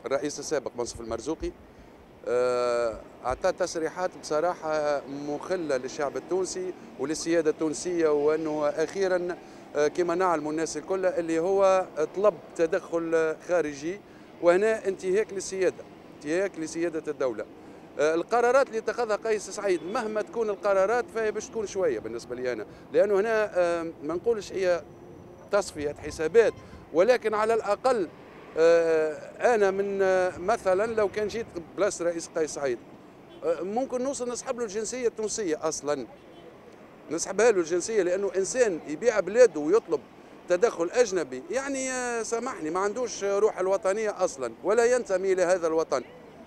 الرئيس السابق منصف المرزوقي أعطى تصريحات بصراحة مخلة للشعب التونسي وللسيادة التونسية، وأنه أخيرا كما نعلم الناس الكل اللي هو طلب تدخل خارجي، وهنا انتهاك للسيادة، انتهاك لسيادة الدولة. القرارات اللي اتخذها قيس سعيد مهما تكون القرارات فهي باش تكون شوية بالنسبة لي أنا، لأنه هنا ما نقولش هي تصفية حسابات، ولكن على الأقل أنا من مثلا لو كان جيت بلاصة رئيس قيس سعيد ممكن نوصل نسحب له الجنسية التونسية أصلا، نسحبها له الجنسية، لأنه إنسان يبيع بلاده ويطلب تدخل أجنبي يعني سامحني ما عندوش روح الوطنية أصلا ولا ينتمي لهذا الوطن.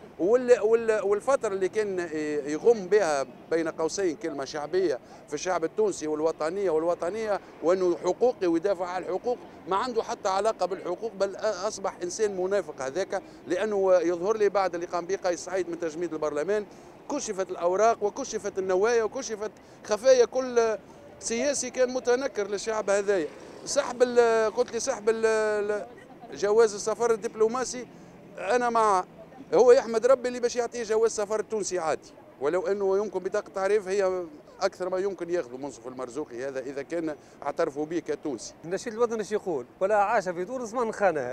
والفترة اللي كان يغم بها بين قوسين كلمة شعبية في الشعب التونسي والوطنية وأنه حقوقي ويدافع عن الحقوق، ما عنده حتى علاقة بالحقوق، بل أصبح إنسان منافق هذاك، لأنه يظهر لي بعد اللي قام به قيس سعيد من تجميد البرلمان كشفت الأوراق وكشفت النوايا وكشفت خفايا كل سياسي كان متنكر للشعب هذايا. قلت لي سحب جواز السفر الدبلوماسي، أنا مع، هو يحمد ربي اللي باش يعطيه جواز سفر تونسي عادي، ولو انه يمكن بطاقه تعريف هي اكثر ما يمكن ياخذوا منصف المرزوقي هذا اذا كان اعترفوا به كتونسي. النشيد الوطني ايش يقول؟ ولا عاش في تونس من خانها.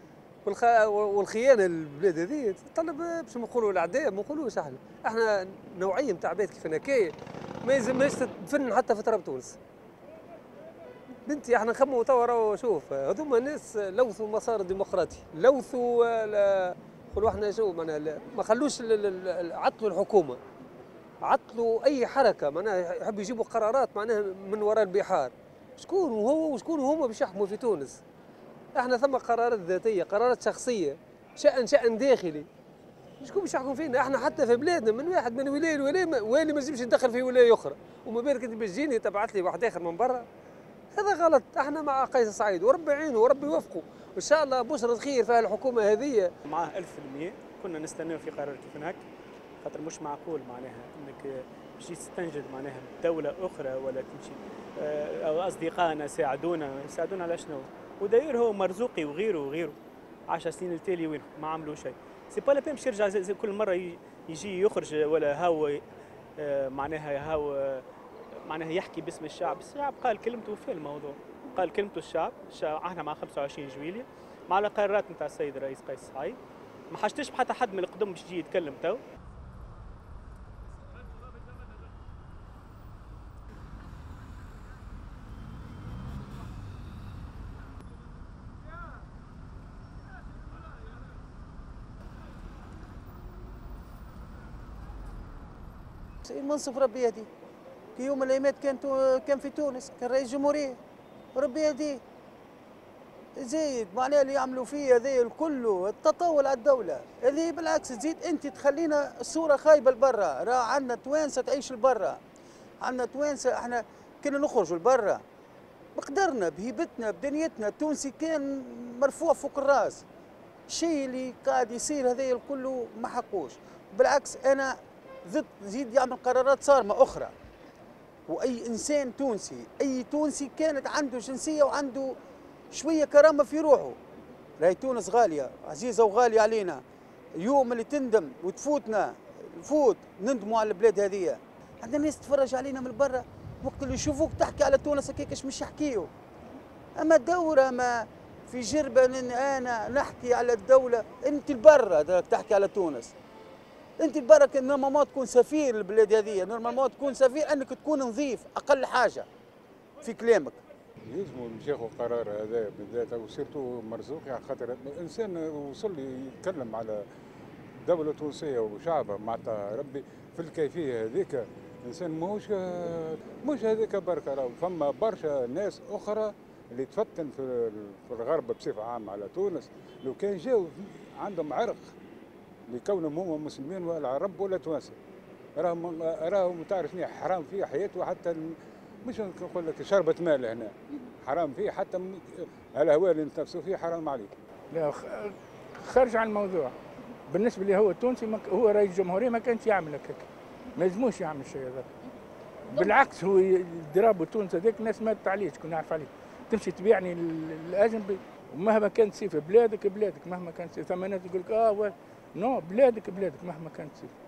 والخيانه البلاد هذه تطلب باش نقولوا الاعداء، ما نقولوش احنا نوعيه نتاع عباد كيف هكايا ما يلزمهاش تدفن حتى في تراب تونس. بنتي احنا نخموا توا شوف هذوما الناس لوثوا المسار الديمقراطي، لوثوا قولوا احنا شو معناها ما خلوش عطلوا الحكومه، عطلوا اي حركه معناها يحبوا يجيبوا قرارات معناها من وراء البحار. شكون هو وشكون هما باش يحكموا في تونس؟ احنا ثم قرارات ذاتيه، قرارات شخصيه، شأن داخلي. شكون باش يحكم فينا؟ احنا حتى في بلادنا من واحد من ولايه لولايه والي ما يجيبش يدخل في ولايه اخرى، وما بالك انت باش تجيني تبعث لي واحد اخر من برا؟ هذا غلط. احنا مع قيس سعيد وربي يعينه وربي يوفقه، وان شاء الله بشرة خير في الحكومه هذه. معاه 1000%. كنا نستناو في قرار كيف هناك، خاطر مش معقول معناها انك باش تستنجد معناها دولة أخرى ولا تمشي أو أصدقائنا يساعدونا على شنو؟ وداير هو مرزوقي وغيره 10 سنين التالي وين ما عملوا شيء. سي با لا بين باش يرجع زي كل مرة يجي يخرج ولا هاو معناها يحكي باسم الشعب. الشعب قال كلمته في الموضوع، قال كلمته الشعب احنا مع 25 جويلية مع القرارات نتاع السيد الرئيس قيس سعيد، ما حاجتش بحتى حد من القدم باش يجي يتكلم تو. منصف ربي يهديه، في يوم من الايامات كان في تونس كان رئيس جمهوريه، ربي يهديه. زيد معناها اللي يعملوا فيه هذا الكل التطاول على الدوله هذه، بالعكس تزيد انت تخلينا الصوره خايبه لبرا. راه عندنا توانسه تعيش لبرا، عندنا توانسه احنا كنا نخرجوا لبرا بقدرنا بهيبتنا بدنيتنا. التونسي كان مرفوع فوق الراس. الشيء اللي قاعد يصير هذا الكل ما حقوش، بالعكس انا ضد زيد يعمل قرارات صارمه اخرى. واي انسان تونسي، اي تونسي كانت عنده جنسيه وعنده شويه كرامه في روحه. راهي تونس غاليه عزيزه وغاليه علينا. يوم اللي تندم وتفوتنا نندموا على البلاد هذه. عندنا ناس تتفرج علينا من برا، وقت اللي يشوفوك تحكي على تونس هكاك مش يحكيوا. اما دوره ما في جربه ان انا نحكي على الدوله. انت البرا تحكي على تونس، انت البرا كان نورمالمون تكون سفير البلاد هذه، نورمالمون تكون سفير انك تكون نظيف اقل حاجه في كلامك. يلزموا ياخذوا قرار هذا بالذات، وسيرتو مرزوقي على خاطر الانسان وصل لي يتكلم على دوله تونسيه وشعبها معناتها ربي في الكيفيه هذيك. انسان مش هذيك بركه، راهو فما برشا ناس اخرى اللي تفتن في الغرب بصفه عامه على تونس. لو كان جاوا عندهم عرق لكونهم هم مسلمين ولا عرب ولا توانسه، راهم تعرفني حرام فيه حياته، حتى مش نقول لك شربة مال هنا حرام فيه، حتى الهواء اللي نتنفسوا فيه حرام عليه. لا خارج عن الموضوع. بالنسبه لي هو التونسي هو رئيس الجمهوريه ما كانش يعمل هكاك، ما يلزموش يعمل الشيء هذا. بالعكس هو ضراب تونس هذاك الناس ماتت عليه، شكون يعرف عليه. تمشي تبيعني الاجنبي ومهما كانت سيف بلادك بلادك، مهما كانت سيف. ثم ناس يقول لك نو، بلادك بلادك مهما كانت سيف.